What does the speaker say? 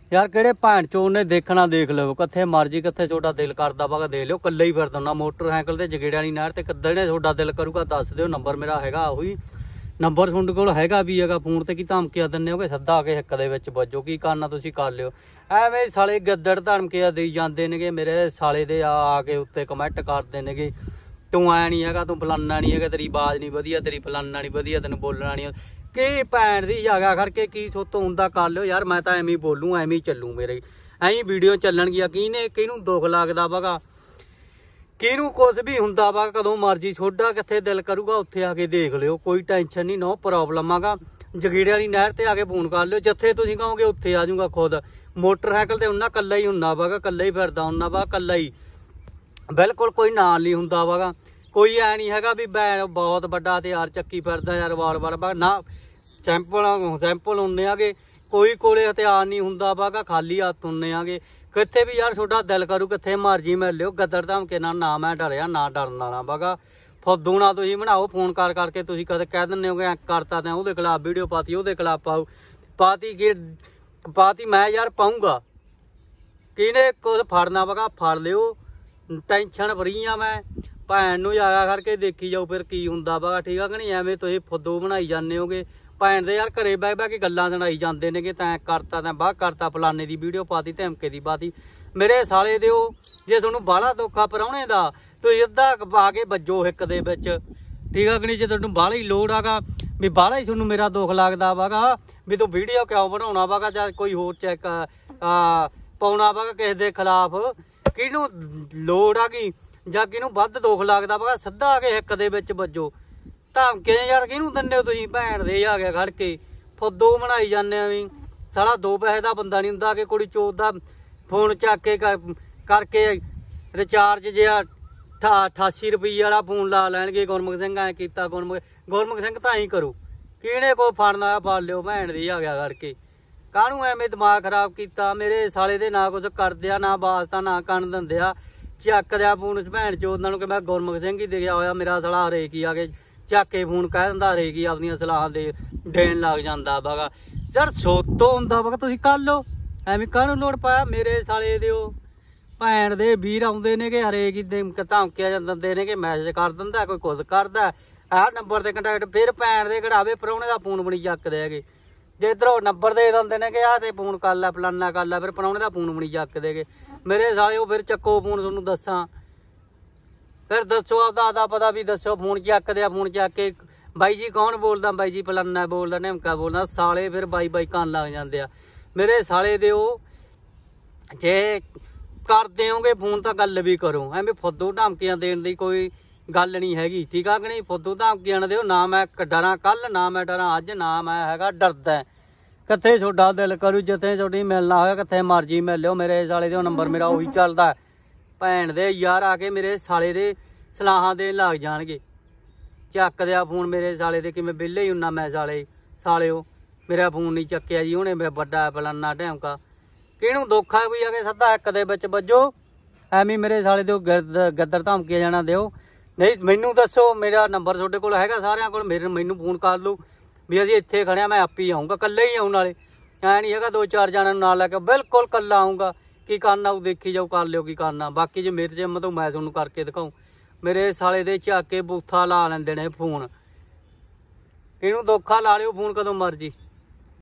यार किहड़े भैन चोद ने देखना देख लो, कित्थे मर्जी कित्थे छोटा दिल करदा वा देख लो। कल्ले ही फिरदा हुंदा मोटरसाइकिल ते जगेड़े वाली नहर ते, किद्दे छोटा दिल करूगा दस दिओ। नंबर मेरा हैगा ओही नंबर तुहाडे कोल हैगा भी हैगा। फोन ते की धमकियां दिंदे हो कि सद्दा के हिक दे विच वजो, की करना तुसीं कर लिओ। ਐਵੇਂ साले गद्दड़ धमकियां देई जांदे नेगे मेरे साले दे आ के उत्ते कमेंट करदे नेगे तू ऐ नहीं हैगा, तू फलाना नहीं हैगा, तेरी आवाज़ नहीं वधिया, तेरी फलाना नहीं वधिया, तैनूं बोलना नहीं। की भैन दी जगह करके की सोतों हुंदा कर लिओ यार। मैं तां एवें ही बोलूँ, एवें ही चलूँ, मेरे ऐं ही वीडियो चलणगियां। किहनूं दुख लगदा वगा, किहनूं कुछ भी हुंदा वा, कदों मर्जी छोडा कित्थे दिल करूगा उत्थे आके देख लिओ, कोई टेंशन नहीं, नो प्रॉब्लम आगा। जगीड़े वाली नहर ते आके फोन कर लिओ, जिथे तुसीं कहोगे उत्थे आ जाऊंगा खुद। मोटरसाइकिल ते हुन्ना कल्ला ही हुन्ना वागा, कल्ला ही फिरदा हुन्ना वा, कल्ला ही, बिल्कुल कोई नाल नहीं हुंदा वागा। कोई ऐ नहीं हैगा भी मैं बहुत वड्डा हथियार चक्की फिरदा यार वार ना। सैंपल हुंदे आगे, कोई कोले हथियार नहीं हुंदा वागा, खाली हत्थ हुंदे आगे। कित्थे भी यार छोटा दिल करू कित्थे मर्जी मिल लिओ। गद्दड़ धमके ना मैं डरिया ना डरन वाला वागा। फुद्दू ना तुसीं बनाओ फोन कर करके, तुसीं कदे कह दिंदे हो कि करता तैं ओहदे खिलाफ वीडियो पाती, ओहदे खिलाफ पाती मैं यार पाऊंगा। किने कुछ फड़ना वगा फड़ लिओ, टेंशन फ्री आ मैं। भैन नूं जाया करके देखी जाओ फिर की हुंदा वगा, ठीक है कि नहीं। एवें तुसीं फुद्दू बनाई जांदे होगे। भैन दे यार घरे बह बह के गल्लां सुणाई जांदे ने कि तैं करता तैं बाह करता, फलाने दी वीडियो पाती, धमके दी पाती। मेरे साले दिओ जे तुहानूं बाहला दुख आ प्राहुणे दा, तुसीं अद्धा पा के वज्जो हिक दे विच, ठीक है कि नहीं। जे तुहानूं बाहला ही लोड़ आगा भी बाहला ही तुहानूं मेरा दुख लगदा वागा भी तूं वीडियो क्यों बनाउणा वागा, चाहे कोई होर चैक पाउणा वागा किसे दे खिलाफ, किहनूं लोड़ आगी जां किहनूं वध दुख लगदा वागा, सिद्धा आ के हिक दे विच वज्जो। धमके यार किहनूं दिंदे हो तुसीं भैन दे आ गया खड़ के फुद्दू बनाई जाने भी। साला दो पैसे दा बंदा नहीं हुंदा कि कुड़ी चोद दा फोन चक के करके रिचार्ज जिहा 88 रुपये वाला फोन ला लैणगे। गुरमुख सिंह ऐ कीता, गुरमुख सिंह तां ही करू, किहने को फड़ना फड़ लिओ भैन दी आ गया करके। काहनूं एवें दिमाग खराब कीता मेरे साले दे, ना कुछ करदिया ना वास्ता ना कन दिंदिया। ਚੱਕ ਦਿਆ फोन भैन चोदां नूं कि मैं गुरमुख सिंह ही दिखिया होया, मेरा साला हरेक ही आके ਚੱਕ के फोन कह दिंदा, हरेक ही अपनियां सलाहां दे देण लग जांदा वागा। यार सोतो हुंदा वागा तुसीं कर लो, एवें काहनूं लोड़ पाया मेरे साले दिओ। भैन दे वीर आउंदे ने कि हरेक ही धमकियां दिंदे ने कि मैसेज कर दिंदा, कोई कुछ करदा आह नंबर ते कंटैक्ट, फिर भैन दे कढ़ावे प्राहुणे दा फोन भी नहीं चकदे हैगे। जे इधरों नंबर दे दिंदे ने कि आह ते फोन कर लै फलाना कर लै, फिर प्राहुणे दा फोन भी नहीं चकदे गे मेरे साले। फिर चक्को फोन, तुहानूं दस्सां फिर दस्सो आपदा पता भी दस्सो। फोन चक दिया, फोन चक के बाई जी कौन बोलदा, बाई जी फलाना बोलदा, ढिमका बोलदा, साले फिर बाई कन लग जांदे आ मेरे साले दे। जे कर देओगे फोन तो गल भी करो, एवें फुद्दू धमकियां देण दी कोई गल नहीं हैगी, ठीक है कि नहीं। फुद्दू धमकियां ना दिओ, ना मैं डरां कल, ना मैं डरां अज, ना मैं हैगा डरदा। कित्थे छोडा दिल करू, जिथे छोडी मिलना होया कित्थे मर्जी मिल लिओ मेरे साले दे। नंबर मेरा उही चलदा। भैन दे यार आके मेरे साले दे सलाहां देण लग जाणगे। ਚੱਕ दिया फोन मेरे साले दे, किवें विहले ही हुन्ना मैं सालेओ मेरा फोन नहीं चक्किया जी हुणे, मैं वड्डा फलाना ढिमका। किहनूं दुख आ कोई आके सद्दा हिक दे विच वज्जो। ਐਵੇਂ मेरे साले दे गद्दड़ धमकियां जाना दिओ। नहीं मैनूं दस्सो, मेरा नंबर तुहाडे कोल हैगा सारिआं कोल, मैनूं फोन कर लओ भी असीं इत्थे खड़े आ, मैं आपे ही आऊँगा, कल्ले ही आउण वाले। ऐ नहीं हैगा 2-4 जणिਆਂ ਨੂੰ ਨਾਲ ਲੈ के, बिल्कुल कल्ला आऊँगा। की करना वो देखी जाओ, कर लिओ की करना। बाकी जे मेरे जिम्म तो मैं तुहानूं करके दिखाऊँ। मेरे साले दे झक के बूथा ला लैंदे ने फोन। इहनूं दुख आ ला लिओ फोन कदों मर्जी।